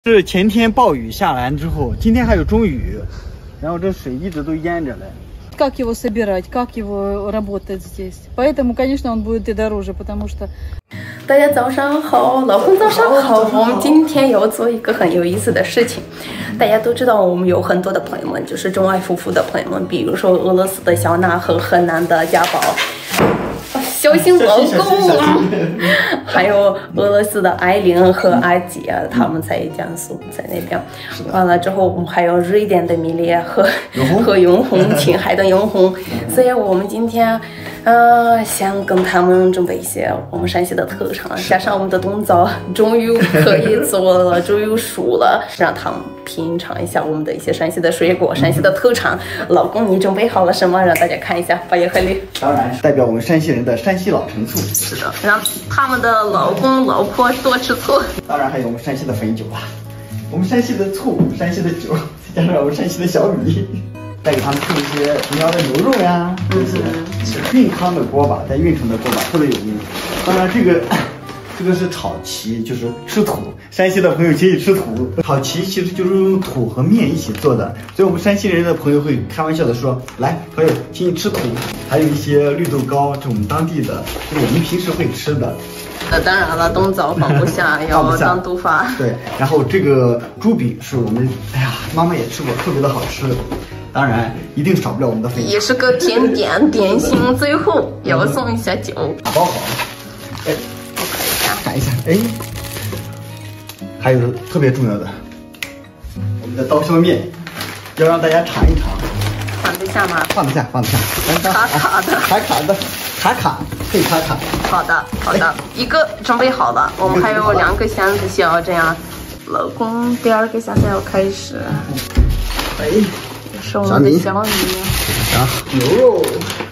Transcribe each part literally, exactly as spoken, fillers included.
是前天暴雨下完之后，今天还有中雨，然后这水一直都淹着嘞。 Как его собирать, как его работать здесь? Поэтому, конечно, он будет и дороже, потому что. 大家早上好，老公早上好。我们今天要做一个很有意思的事情。大家都知道，我们有很多的朋友们，就是中外夫妇的朋友们，比如说俄罗斯的小娜和河南的家宝。 小心老公，还有俄罗斯的艾琳和阿姐，他们在江苏，在那边。完了之后，我们还有瑞典的米莉和和永红，青海的永红。所以我们今天，呃，想跟他们准备一些我们山西的特产，加上我们的冬枣，终于可以做了，终于熟了，让他们品尝一下我们的一些山西的水果、山西的特产。老公，你准备好了什么？让大家看一下，八叶和里。 当然，代表我们山西人的山西老陈醋。 是的，让他们的老公老婆多吃醋。 当然还有我们山西的汾酒啊，我们山西的醋，山西的酒，再加上我们山西的小米，再给他们吃一些平遥的牛肉呀，这些运康的锅巴，在运城的锅巴特别有名。当然这个。 这个是炒旗，就是吃土。山西的朋友请你吃土。炒旗其实就是用土和面一起做的，所以我们山西人的朋友会开玩笑的说：“来，朋友，请你吃土。”还有一些绿豆糕，这是我们当地的，就是我们平时会吃的。 那当然了，冬枣放不下，要单独发。 对，然后这个猪饼是我们，哎呀，妈妈也吃过，特别的好吃。当然，一定少不了我们的汾酒， 也是个甜点点心。最后要送一下酒， 打包好。哎。 看一下，哎，还有特别重要的，我们的刀削面，要让大家尝一尝。 放得下吗？ 放得下，放得下。 卡卡的， 卡卡的，卡卡，可以卡卡。 好的，好的，一个准备好了，我们还有两个箱子需要这样。老公，第二个箱子要开始。 哎， 是我们的小米， 啊，牛肉。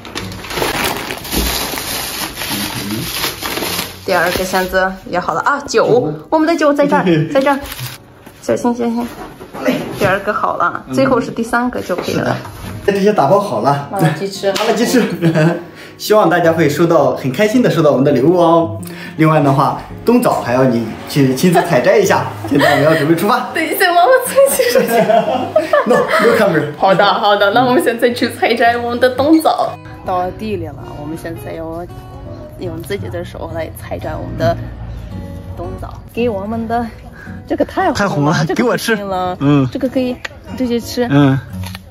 第二个箱子也好了啊，酒，我们的酒在这儿，在这儿，小心小心。第二个好了，最后是第三个就可以了。 这些打包好了， 麻辣鸡翅， 麻辣鸡翅，希望大家会收到很开心的收到我们的礼物哦。另外的话，冬枣还要你去亲自采摘一下。现在我们要准备出发。 等一下，妈妈采摘出去。 No no camera。 好的好的，那我们现在去采摘我们的冬枣。到地里了，我们现在要。 用自己的手来采摘我们的冬枣，给我们的这个太太红了，给我吃了，嗯，这个可以直接吃，嗯，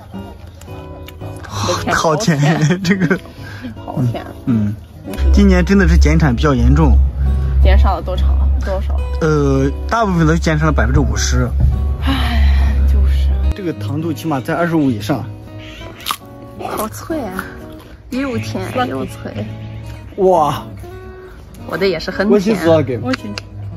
好甜，这个好甜， 嗯，今年真的是减产比较严重， 减少了多少？多少？ 呃，大部分都减少了百分之五十， 唉，就是这个糖度起码在二十五以上， 好脆啊，又甜又脆。 哇， 我的也是很甜。 Очень сладкий. Очень.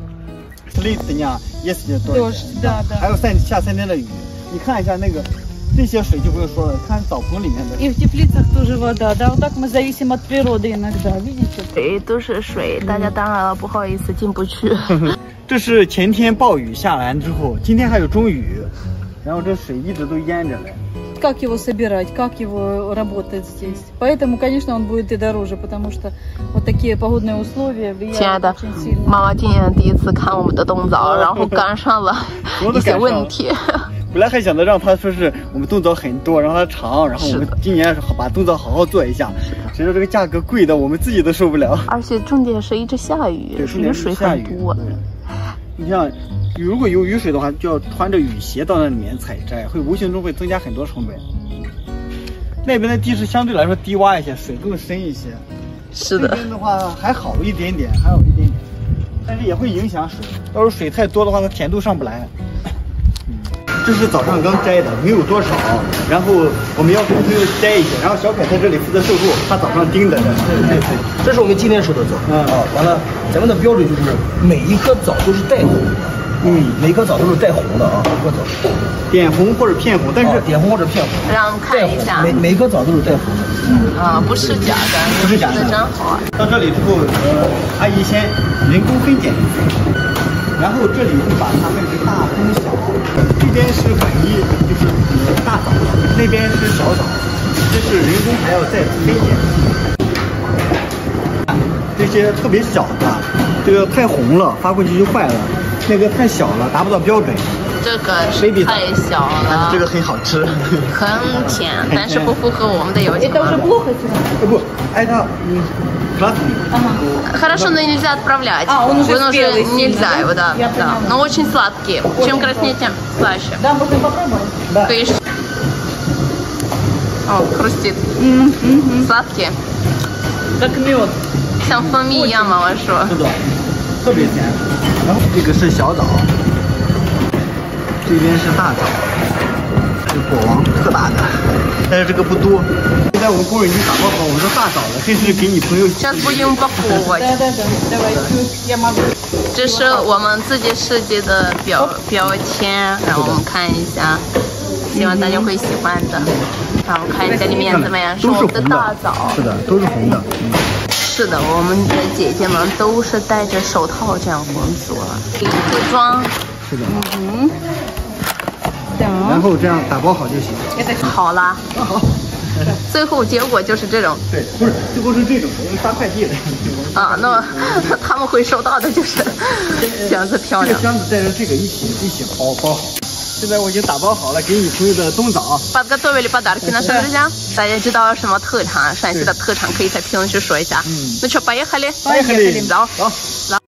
Слизня, если多。 Да, да. 还有三下三天的雨，你看一下那个，这些水就不用说了，看澡棚里面的。 И в теплицах тоже вода, да. Вот так мы зависим от природы иногда, видите? 水都是水，大家当然了，不好意思进不去。 这是前天暴雨下完之后，今天还有中雨，然后这水一直都淹着嘞。 Как его собирать, как его работать здесь? Поэтому, конечно, он будет и дороже, потому что вот такие погодные условия влияют очень сильно. 妈妈今年第一次看我们的冬枣，然后赶上了一些问题。 本来还想着让他说是我们冬枣很多，让他尝，然后我们今年把冬枣好好做一下。谁知道这个价格贵的我们自己都受不了。 而且重点是一直下雨，雨水很多。 你像。 如果有雨水的话，就要穿着雨鞋到那里面采摘，会无形中会增加很多成本。那边的地势相对来说低洼一些，水更深一些。 是的。 这边的话还好一点点，还好一点点，但是也会影响水。要是水太多的话，它甜度上不来。这是早上刚摘的，没有多少，然后我们要给朋友摘一些，然后小凯在这里负责售后，他早上盯着的。 对对对，这是我们今天收的枣。嗯啊，完了，咱们的标准就是每一颗枣都是带红的。 嗯，每颗枣都是带红的啊，每颗枣点红或者片红，但是、 啊、点红或者片红， 让看一下， 每每颗枣都是带红的。 嗯啊，不是假的， 不是假的， 真好。 到这里之后，呃，阿姨先人工分拣，然后这里会把它分成大、中、小。这边是本一，就是大枣，那边是小枣，这是人工还要再分拣。这些特别小的，这个太红了，发过去就坏了。 那个太小了，达不到标准。 这个是太小了， 这个很好吃， 很甜，但是不符合我们的要求。 Это уже плохо сейчас? Бу, это сладкий. Хорошо, но нельзя отправлять. А, он уже он уже спелый нельзя сильно, его, да. Я да. Но очень сладкие. Чем краснее, тем слаще. Да, можно попробовать? Да. Конечно. О, хрустит. Сладкие. Как мед. 像蜂蜜一样吗？我说。 是的，特别甜。然后这个是小枣，这边是大枣，这果王特大的，但是这个不多。现在我们工人已经打包好，我们说大枣了，这是给你朋友。 Сейчас будем упаковывать. Да, да, да. Давай, я могу. 这是我们自己设计的标标签，让我们看一下，希望大家会喜欢的。让我们看一下里面怎么样，是我们的大枣。 是的，都是红的。 是的，我们的姐姐们都是戴着手套这样工作，盒装。 是的。 嗯。 然后这样打包好就行。 好啦。 好。 最后结果就是这种。 对，不是，最后是这种，我们发快递的。 啊，那么他们会收到的就是这样子漂亮。 这个箱子带着这个一起一起包包好。现在我已经打包好了，给你朋友的冬枣。 Подготовили подарки нашим друзьям. 大家知道什么特产？陕西的特产可以在评论区说一下。嗯。那就，поехали。 поехали。 走。 走。